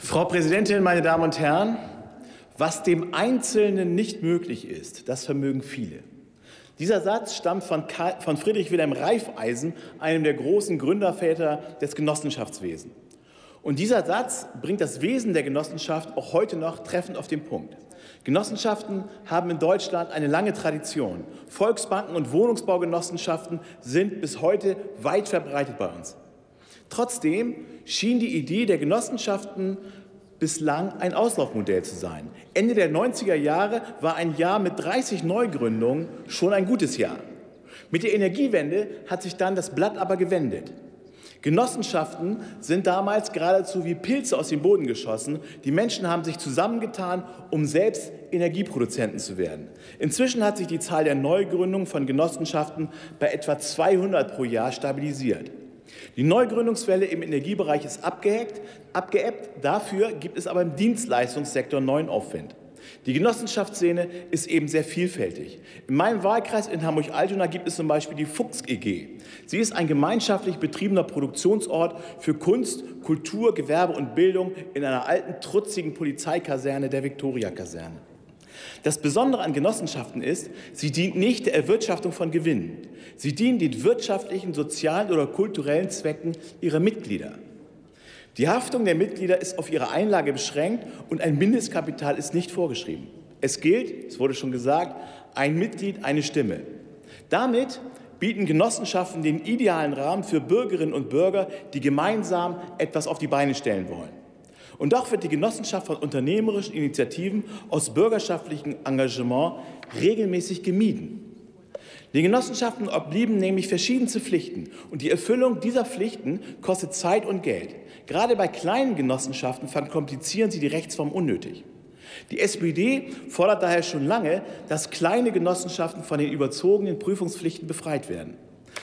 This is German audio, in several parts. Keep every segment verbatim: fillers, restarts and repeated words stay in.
Frau Präsidentin, meine Damen und Herren! Was dem Einzelnen nicht möglich ist, das vermögen viele. Dieser Satz stammt von, Karl, von Friedrich Wilhelm Raiffeisen, einem der großen Gründerväter des Genossenschaftswesens. Und dieser Satz bringt das Wesen der Genossenschaft auch heute noch treffend auf den Punkt. Genossenschaften haben in Deutschland eine lange Tradition. Volksbanken und Wohnungsbaugenossenschaften sind bis heute weit verbreitet bei uns. Trotzdem schien die Idee der Genossenschaften bislang ein Auslaufmodell zu sein. Ende der neunziger Jahre war ein Jahr mit dreißig Neugründungen schon ein gutes Jahr. Mit der Energiewende hat sich dann das Blatt aber gewendet. Genossenschaften sind damals geradezu wie Pilze aus dem Boden geschossen. Die Menschen haben sich zusammengetan, um selbst Energieproduzenten zu werden. Inzwischen hat sich die Zahl der Neugründungen von Genossenschaften bei etwa zweihundert pro Jahr stabilisiert. Die Neugründungswelle im Energiebereich ist abgeebbt, abgeebbt. Dafür gibt es aber im Dienstleistungssektor neuen Aufwind. Die Genossenschaftsszene ist eben sehr vielfältig. In meinem Wahlkreis in Hamburg-Altona gibt es zum Beispiel die Fuchs E G. Sie ist ein gemeinschaftlich betriebener Produktionsort für Kunst, Kultur, Gewerbe und Bildung in einer alten, trutzigen Polizeikaserne, der Viktoria-Kaserne. Das Besondere an Genossenschaften ist, sie dient nicht der Erwirtschaftung von Gewinnen. Sie dienen den wirtschaftlichen, sozialen oder kulturellen Zwecken ihrer Mitglieder. Die Haftung der Mitglieder ist auf ihre Einlage beschränkt und ein Mindestkapital ist nicht vorgeschrieben. Es gilt, es wurde schon gesagt, ein Mitglied, eine Stimme. Damit bieten Genossenschaften den idealen Rahmen für Bürgerinnen und Bürger, die gemeinsam etwas auf die Beine stellen wollen. Und doch wird die Genossenschaft von unternehmerischen Initiativen aus bürgerschaftlichem Engagement regelmäßig gemieden. Den Genossenschaften oblieben nämlich verschiedenste Pflichten. Und die Erfüllung dieser Pflichten kostet Zeit und Geld. Gerade bei kleinen Genossenschaften verkomplizieren sie die Rechtsform unnötig. Die S P D fordert daher schon lange, dass kleine Genossenschaften von den überzogenen Prüfungspflichten befreit werden.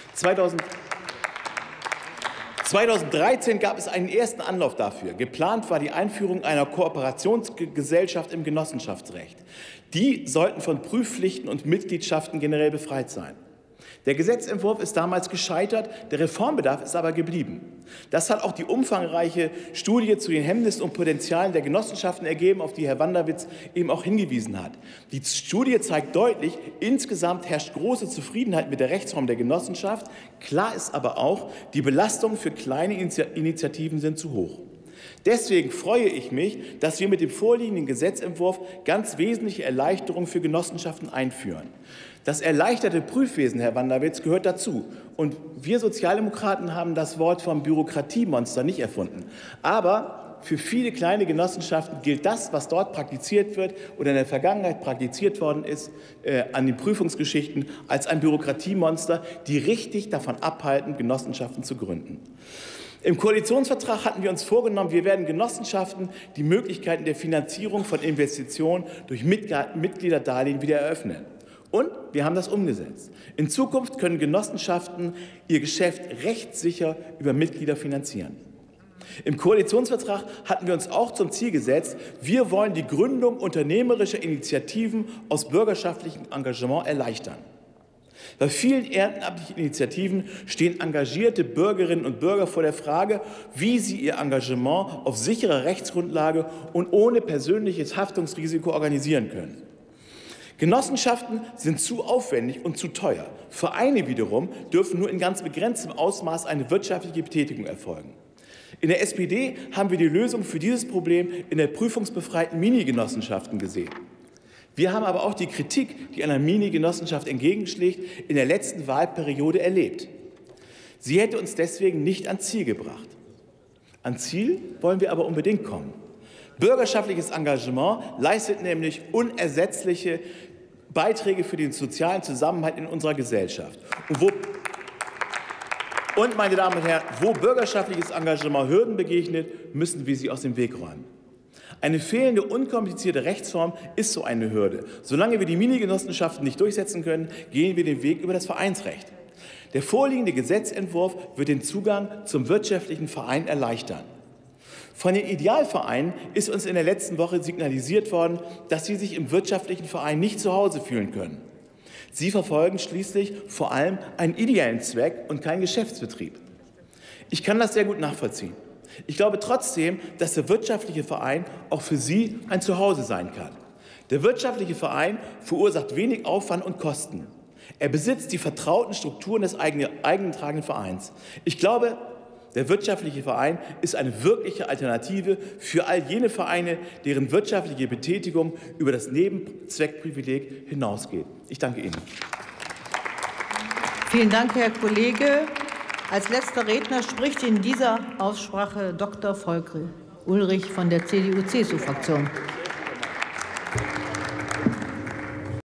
zweitausenddreizehn gab es einen ersten Anlauf dafür. Geplant war die Einführung einer Kooperationsgesellschaft im Genossenschaftsrecht. Die sollten von Prüfpflichten und Mitgliedschaften generell befreit sein. Der Gesetzentwurf ist damals gescheitert, der Reformbedarf ist aber geblieben. Das hat auch die umfangreiche Studie zu den Hemmnissen und Potenzialen der Genossenschaften ergeben, auf die Herr Wanderwitz eben auch hingewiesen hat. Die Studie zeigt deutlich, insgesamt herrscht große Zufriedenheit mit der Rechtsform der Genossenschaft. Klar ist aber auch, die Belastungen für kleine Initiativen sind zu hoch. Deswegen freue ich mich, dass wir mit dem vorliegenden Gesetzentwurf ganz wesentliche Erleichterungen für Genossenschaften einführen. Das erleichterte Prüfwesen, Herr Wanderwitz, gehört dazu. Und wir Sozialdemokraten haben das Wort vom Bürokratiemonster nicht erfunden. Aber für viele kleine Genossenschaften gilt das, was dort praktiziert wird oder in der Vergangenheit praktiziert worden ist, äh, an den Prüfungsgeschichten, als ein Bürokratiemonster, die richtig davon abhalten, Genossenschaften zu gründen. Im Koalitionsvertrag hatten wir uns vorgenommen, wir werden Genossenschaften die Möglichkeiten der Finanzierung von Investitionen durch Mitgliederdarlehen wieder eröffnen. Und wir haben das umgesetzt. In Zukunft können Genossenschaften ihr Geschäft rechtssicher über Mitglieder finanzieren. Im Koalitionsvertrag hatten wir uns auch zum Ziel gesetzt, wir wollen die Gründung unternehmerischer Initiativen aus bürgerschaftlichem Engagement erleichtern. Bei vielen ehrenamtlichen Initiativen stehen engagierte Bürgerinnen und Bürger vor der Frage, wie sie ihr Engagement auf sicherer Rechtsgrundlage und ohne persönliches Haftungsrisiko organisieren können. Genossenschaften sind zu aufwendig und zu teuer. Vereine wiederum dürfen nur in ganz begrenztem Ausmaß eine wirtschaftliche Betätigung erfolgen. In der S P D haben wir die Lösung für dieses Problem in der prüfungsbefreiten Minigenossenschaften gesehen. Wir haben aber auch die Kritik, die einer Minigenossenschaft entgegenschlägt, in der letzten Wahlperiode erlebt. Sie hätte uns deswegen nicht ans Ziel gebracht. Ans Ziel wollen wir aber unbedingt kommen. Bürgerschaftliches Engagement leistet nämlich unersetzliche Beiträge für den sozialen Zusammenhalt in unserer Gesellschaft. Und, wo, und meine Damen und Herren, wo bürgerschaftliches Engagement Hürden begegnet, müssen wir sie aus dem Weg räumen. Eine fehlende, unkomplizierte Rechtsform ist so eine Hürde. Solange wir die Minigenossenschaften nicht durchsetzen können, gehen wir den Weg über das Vereinsrecht. Der vorliegende Gesetzentwurf wird den Zugang zum wirtschaftlichen Verein erleichtern. Von den Idealvereinen ist uns in der letzten Woche signalisiert worden, dass sie sich im wirtschaftlichen Verein nicht zu Hause fühlen können. Sie verfolgen schließlich vor allem einen ideellen Zweck und keinen Geschäftsbetrieb. Ich kann das sehr gut nachvollziehen. Ich glaube trotzdem, dass der wirtschaftliche Verein auch für Sie ein Zuhause sein kann. Der wirtschaftliche Verein verursacht wenig Aufwand und Kosten. Er besitzt die vertrauten Strukturen des eigentragenden Vereins. Ich glaube, der wirtschaftliche Verein ist eine wirkliche Alternative für all jene Vereine, deren wirtschaftliche Betätigung über das Nebenzweckprivileg hinausgeht. Ich danke Ihnen. Vielen Dank, Herr Kollege. Als letzter Redner spricht in dieser Aussprache Doktor Volker Ulrich von der C D U C S U-Fraktion.